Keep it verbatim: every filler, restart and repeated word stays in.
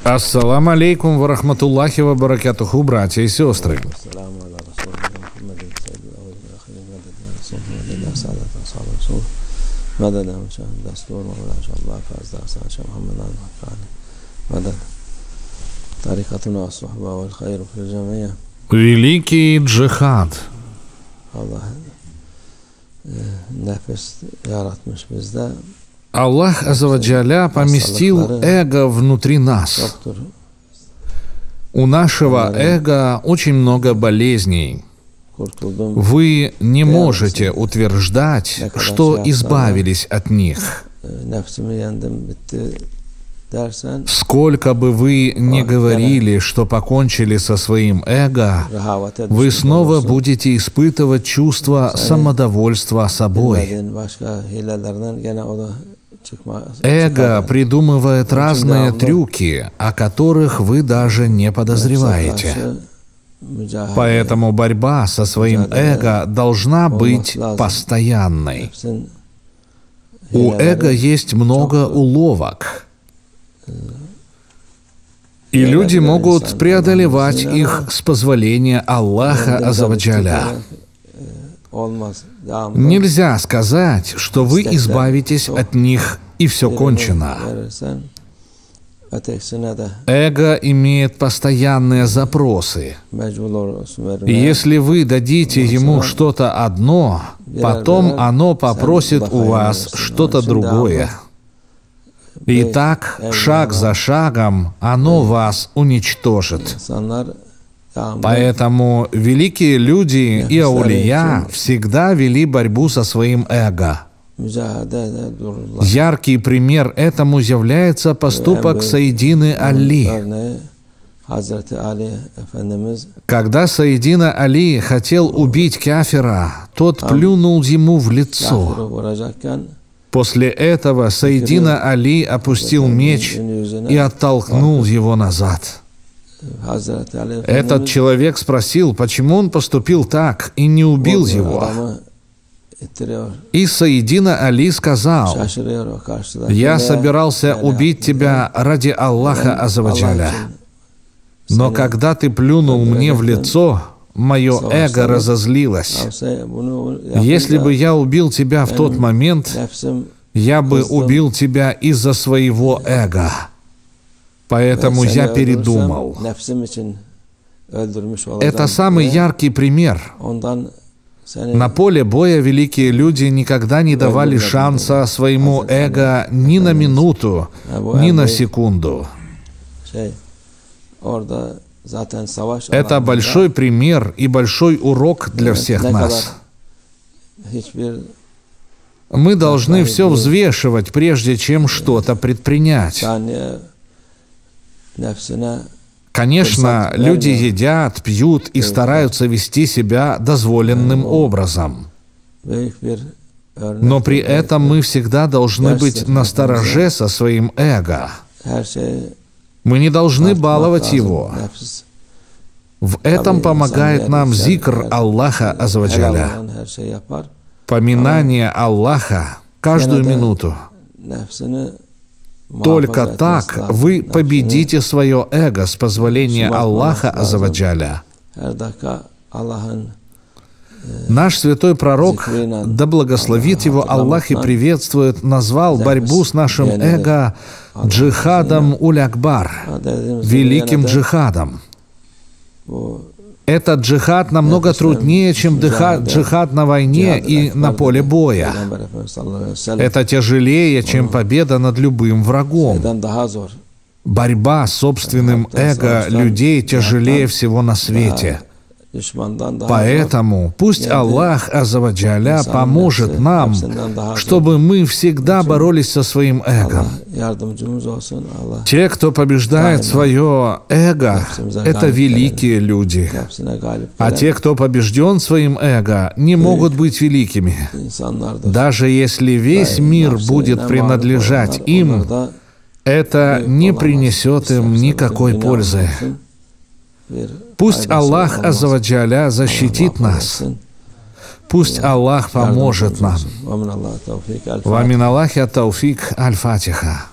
Ассаламу алейкум ва рахматуллахи ва баракатуху, братья и сестры. Великий джихад. Аллах Азза ва Джалля поместил эго внутри нас. У нашего эго очень много болезней. Вы не можете утверждать, что избавились от них. Сколько бы вы ни говорили, что покончили со своим эго, вы снова будете испытывать чувство самодовольства собой. Эго придумывает разные трюки, о которых вы даже не подозреваете. Поэтому борьба со своим эго должна быть постоянной. У эго есть много уловок, и люди могут преодолевать их с позволения Аллаха Азза ва Джалля. Нельзя сказать, что вы избавитесь от них и все кончено. Эго имеет постоянные запросы. И если вы дадите ему что-то одно, потом оно попросит у вас что-то другое. И так, шаг за шагом, оно вас уничтожит. Поэтому великие люди и аулия всегда вели борьбу со своим эго. Яркий пример этому является поступок Сайидины Али. Когда Сайидина Али хотел убить кафира, тот плюнул ему в лицо. После этого Сайидина Али опустил меч и оттолкнул его назад. Этот человек спросил, почему он поступил так и не убил его. И Сайидина Али сказал: «Я собирался убить тебя ради Аллаха Азза ва Джалля. Но когда ты плюнул мне в лицо, мое эго разозлилось. Если бы я убил тебя в тот момент, я бы убил тебя из-за своего эго. Поэтому я передумал». Это самый яркий пример. На поле боя великие люди никогда не давали шанса своему эго ни на минуту, ни на секунду. Это большой пример и большой урок для всех нас. Мы должны все взвешивать, прежде чем что-то предпринять. Конечно, люди едят, пьют и стараются вести себя дозволенным образом. Но при этом мы всегда должны быть настороже со своим эго. Мы не должны баловать его. В этом помогает нам зикр Аллаха Азза ва Джалля. Поминание Аллаха каждую минуту. Только так вы победите свое эго с позволения Аллаха Азза ва Джалля. Наш святой пророк, да благословит его Аллах и приветствует, назвал борьбу с нашим эго джихадом уль-акбар, великим джихадом. Этот джихад намного труднее, чем джихад на войне и на поле боя. Это тяжелее, чем победа над любым врагом. Борьба с собственным эго людей тяжелее всего на свете. Поэтому пусть Аллах Азза ва Джалля поможет нам, чтобы мы всегда боролись со своим эго. Те, кто побеждает свое эго, это великие люди. А те, кто побежден своим эго, не могут быть великими. Даже если весь мир будет принадлежать им, это не принесет им никакой пользы. Пусть Аллах Азза ва Джалля защитит нас. Пусть Аллах поможет нам. Ва мин Аллахи ат-тауфик. Аль-Фатиха.